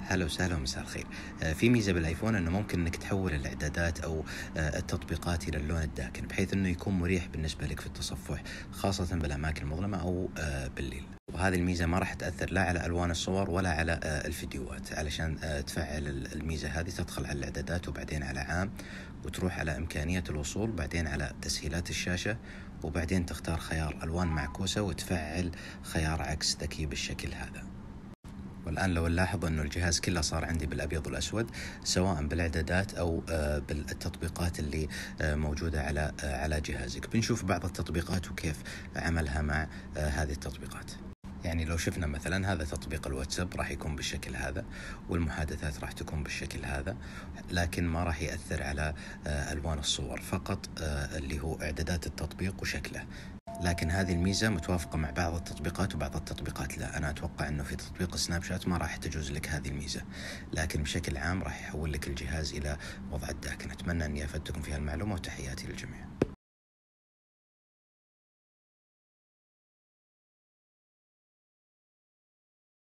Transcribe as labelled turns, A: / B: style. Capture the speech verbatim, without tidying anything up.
A: هلا وسهلا ومساء الخير. آه، في ميزة بالايفون انه ممكن انك تحول الاعدادات او آه، التطبيقات الى اللون الداكن بحيث انه يكون مريح بالنسبة لك في التصفح، خاصة بالاماكن المظلمة او آه، بالليل. وهذه الميزة ما راح تأثر لا على ألوان الصور ولا على آه، الفيديوهات. علشان آه، تفعل الميزة هذه تدخل على الإعدادات وبعدين على عام، وتروح على إمكانية الوصول، بعدين على تسهيلات الشاشة، وبعدين تختار خيار ألوان معكوسة وتفعل خيار عكس ذكي بالشكل هذا. والآن لو نلاحظ أنه الجهاز كله صار عندي بالأبيض والأسود، سواء بالإعدادات أو آه، بالتطبيقات اللي آه، موجودة على آه، على جهازك. بنشوف بعض التطبيقات وكيف عملها مع آه، هذه التطبيقات. يعني لو شفنا مثلا هذا تطبيق الواتساب راح يكون بالشكل هذا، والمحادثات راح تكون بالشكل هذا، لكن ما راح يأثر على آه، ألوان الصور، فقط آه، اللي هو إعدادات التطبيق وشكله. لكن هذه الميزة متوافقة مع بعض التطبيقات وبعض التطبيقات لا. أنا أتوقع أنه في تطبيق سناب شات ما راح تجوز لك هذه الميزة، لكن بشكل عام راح يحول لك الجهاز إلى وضع الداكن. أتمنى أني أفدتكم في هالمعلومة، وتحياتي للجميع.